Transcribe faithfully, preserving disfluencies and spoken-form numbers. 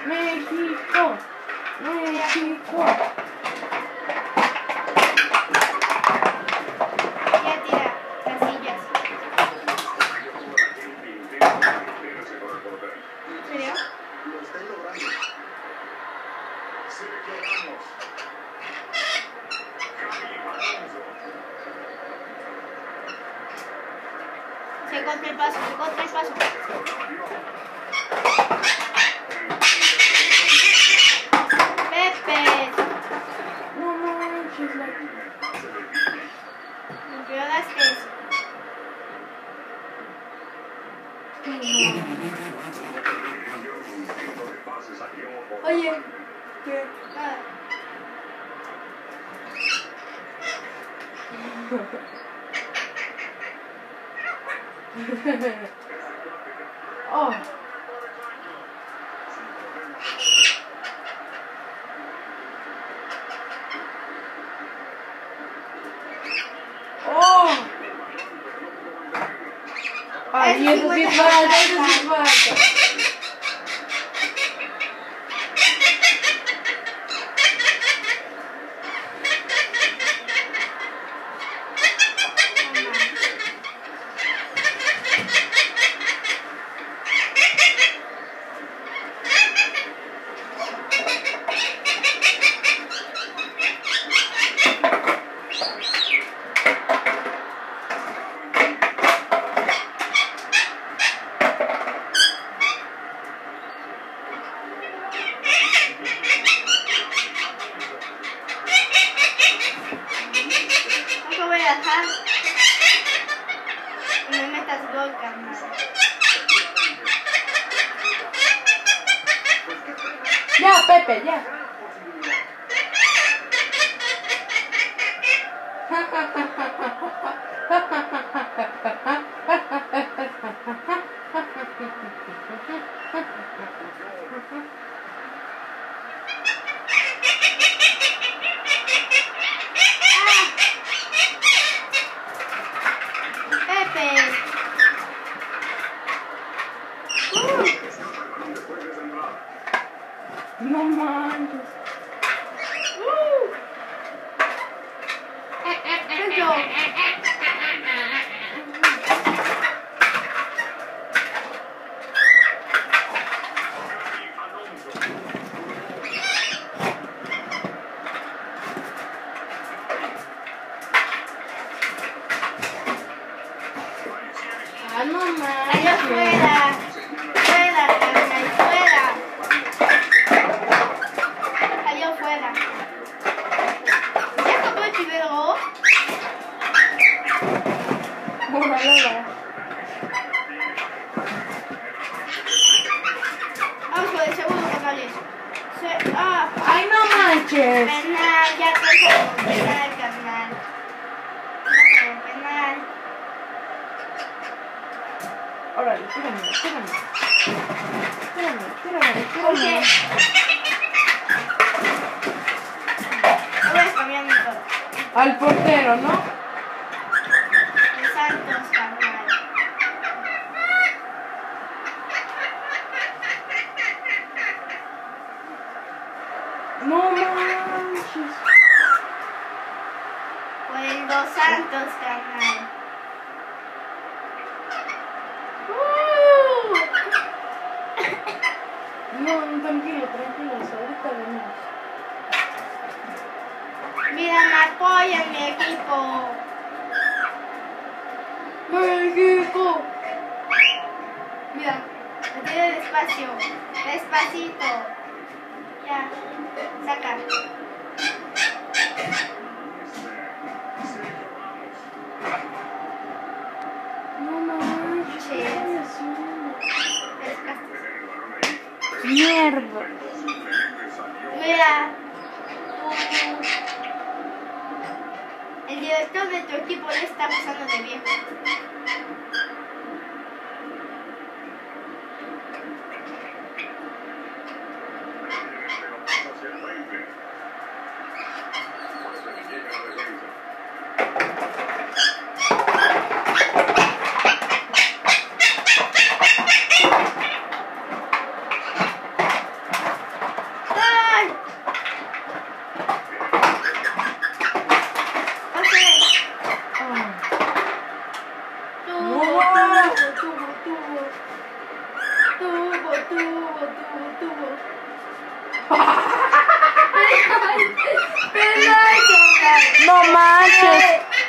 México, México. Ya tira las sillas. ¿En serio? Lo estáis logrando. Sergio Ramos. Se corta el paso, se corta el paso. Pepe. No manches, la... Empeoraste eso. Oye, ¿qué? Ah, Oh. Oh. Ay, eso sí es falta, eso sí es falta. no te voy a dejar. No me metas gol, carnal. Ya, Pepe, ya. Pepe. Uh, No manches. uh. Eso. Ah, no Allá manches. fuera. Fuera, carnal, fuera. Allá fuera. ¿Ya tocó el primer gol? Órale. Vamos con el segundo, carnales. Se- Ah, Ay, no manches. penal, ya tocó penal, carnal. Tocó penal. Órale, tírame, tírame. Tírame, tírame, Oye. tírame. Voy a cambiar mi todo. Al portero, ¿no? El Santos, carnal. No manches. Fue el Dos Santos, carnal. Uh. No, tranquilo, tranquilo. Ahorita venimos. Mira, me apoya mi equipo. México. Mira, me tiene despacio. Despacito. Ya, saca. No manches. Sí. ¿Qué estoy haciendo? Despacio. Mierda. Mira. El director de tu equipo ya está pasando de viejo. tubo. No manches.